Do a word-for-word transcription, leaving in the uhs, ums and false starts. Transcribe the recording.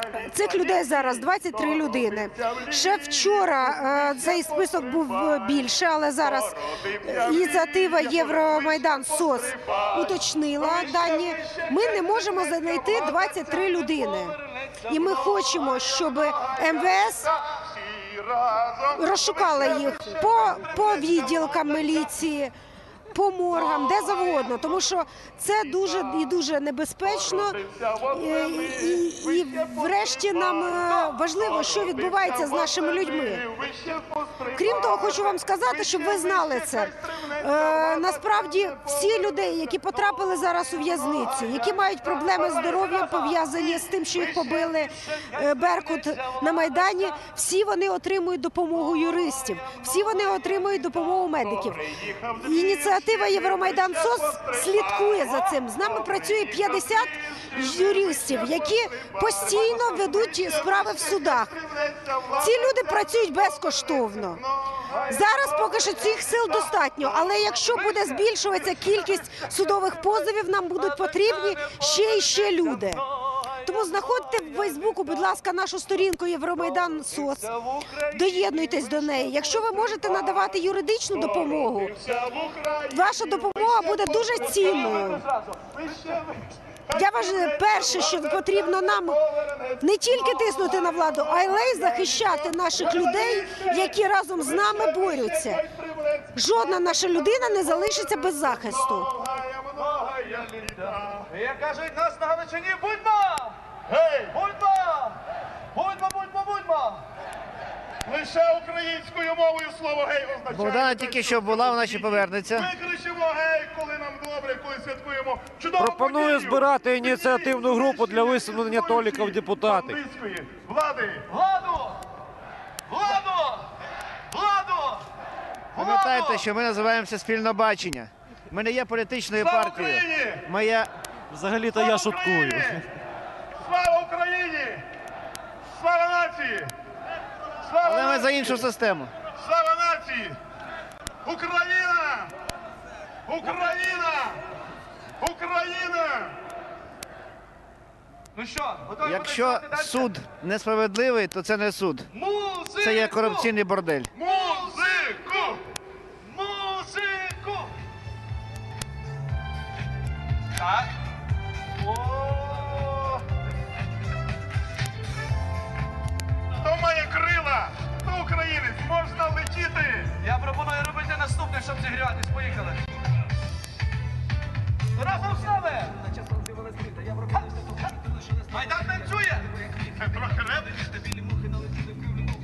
Цих людей зараз двадцять три людини. Ще вчора е, цей список був більше, але зараз ініціатива Євромайдан СОС уточнила дані. Ми не можемо знайти двадцять три людини. І ми хочемо, щоб ем ве ес розшукала їх по, по відділкам міліції, по моргам, де завгодно, тому що це дуже і дуже небезпечно. І, і, і врешті нам важливо, що відбувається з нашими людьми. Крім того, хочу вам сказати, щоб ви знали це. Е, насправді, всі людей, які потрапили зараз у в'язницю, які мають проблеми з здоров'ям, пов'язані з тим, що їх побили е, Беркут на Майдані, всі вони отримують допомогу юристів, всі вони отримують допомогу медиків. Ініціатива Євромайдан СОС слідкує за цим. З нами працює п'ятдесят юристів, які постійно ведуть справи в судах. Ці люди працюють безкоштовно. Зараз поки що цих сил достатньо, але якщо буде збільшуватися кількість судових позовів, нам будуть потрібні ще і ще люди. Тому знаходьте в Фейсбуку, будь ласка, нашу сторінку Євромайдан СОС, доєднуйтесь до неї. Якщо ви можете надавати юридичну допомогу, ваша допомога буде дуже цінною. Я вважаю, перше, що потрібно нам не тільки тиснути на владу, але й захищати наших людей, які разом з нами борються. Жодна наша людина не залишиться без захисту. Як кажуть нас на Галичині, будьмо! Гей! Будьмо! Будьмо, будьмо, будьмо! Лише українською мовою слово «гей» означає... Богдана тільки що була, вона ще повернеться. Ми кричимо «гей», коли нам добре, коли святкуємо чудову Пропоную подію. збирати ініціативну групу для висунення Толіка в депутати. Бандитської влади. Владу! Владу! Владу! Пам'ятайте, що ми називаємося «Спільне бачення». Ми не є політичною Слава партією. Україні! Моя... Взагалі-то я шуткую. Слава Україні! Слава нації! Слава Але ми за нації! іншу систему. Слава нації! Україна! Україна! Україна! Ну що, готові Якщо працювати далі? суд несправедливий, то це не суд. Музику! Це є корупційний бордель. Музику! Музику! Так. О! Хто має крила, хто українець, можна летіти! Я пропоную робити наступне, щоб зігріватись. Поїхали. Разом з нами! Майдан танцює!